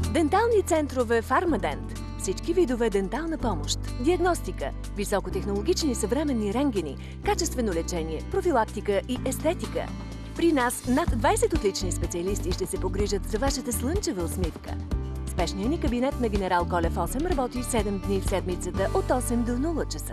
Дентални центрове Фармадент. Всички видове дентална помощ, диагностика, високотехнологични съвременни рентгени, качествено лечение, профилактика и естетика. При нас над 20 отлични специалисти ще се погрижат за вашата слънчева усмивка. Спешният ни кабинет на генерал Колев 8 работи 7 дни в седмицата от 8 до 0 часа.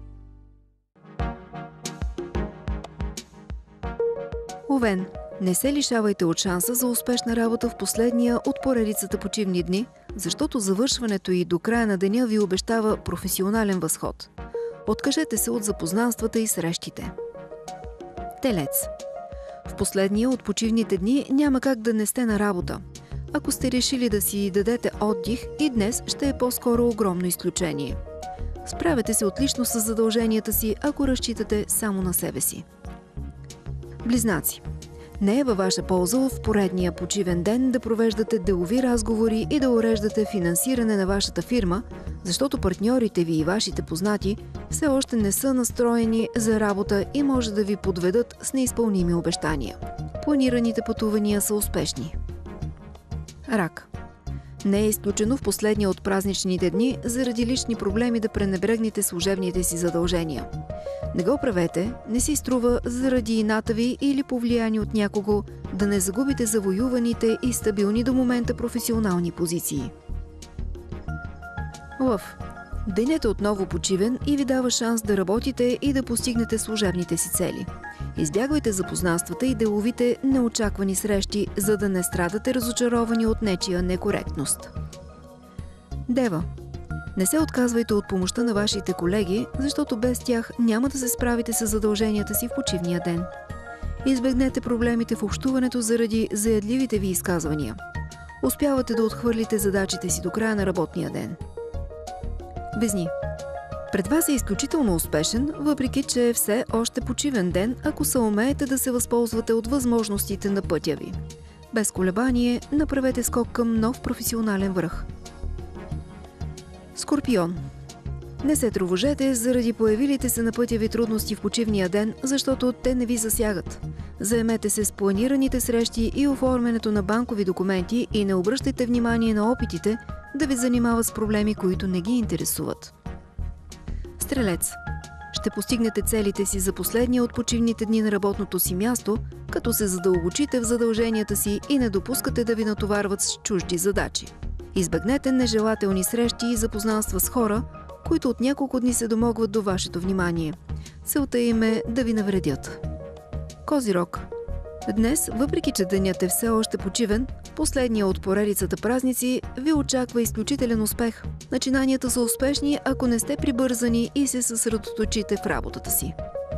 Овен, не се лишавайте от шанса за успешна работа в последния от поредицата почивни дни, защото завършването и до края на деня ви обещава професионален възход. Откажете се от запознанствата и срещите. Телец. В последния от почивните дни няма как да не сте на работа. Ако сте решили да си дадете отдих, и днес ще е по-скоро огромно изключение. Справете се отлично с задълженията си, ако разчитате само на себе си. Близнаци. Не е във ваша полза в поредния почивен ден да провеждате делови разговори и да уреждате финансиране на вашата фирма, защото партньорите ви и вашите познати все още не са настроени за работа и може да ви подведат с неизпълними обещания. Планираните пътувания са успешни. Рак. Не е изключено в последния от празничните дни заради лични проблеми да пренебрегнете служебните си задължения. Не го правете, не си струва заради ината ви или повлияни от някого да не загубите завоюваните и стабилни до момента професионални позиции. Лъв. Денят е отново почивен и ви дава шанс да работите и да постигнете служебните си цели. Избягвайте запознанствата и деловите неочаквани срещи, за да не страдате разочаровани от нечия некоректност. Дева. Не се отказвайте от помощта на вашите колеги, защото без тях няма да се справите с задълженията си в почивния ден. Избегнете проблемите в общуването заради заядливите ви изказвания. Успявате да отхвърлите задачите си до края на работния ден. Везни. Пред вас е изключително успешен, въпреки че е все още почивен ден, ако съумеете да се възползвате от възможностите на пътя ви. Без колебание направете скок към нов професионален връх. Скорпион. Не се тревожете заради появилите се на пътя ви трудности в почивния ден, защото те не ви засягат. Заемете се с планираните срещи и оформянето на банкови документи и не обръщайте внимание на опитите да ви занимават с проблеми, които не ги интересуват. Стрелец. Ще постигнете целите си за последния от почивните дни на работното си място, като се задълбочите в задълженията си и не допускате да ви натоварват с чужди задачи. Избегнете нежелателни срещи и запознанства с хора, които от няколко дни се домогват до вашето внимание. Целта им е да ви навредят. Козирог. Днес, въпреки че денят е все още почивен, последния от поредицата празници ви очаква изключителен успех. Начинанията са успешни, ако не сте прибързани и се съсредоточите в работата си.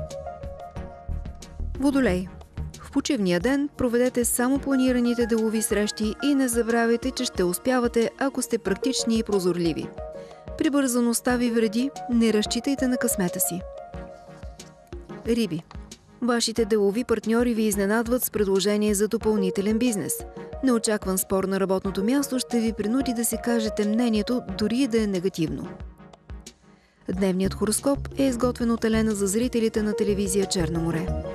Водолей. В почивния ден проведете само планираните делови срещи и не забравяйте, че ще успявате, ако сте практични и прозорливи. Прибързаността ви вреди, не разчитайте на късмета си. Риби. Вашите делови партньори ви изненадват с предложение за допълнителен бизнес. Неочакван спор на работното място ще ви принуди да си кажете мнението, дори и да е негативно. Дневният хороскоп е изготвен от Елена за зрителите на телевизия Черно море.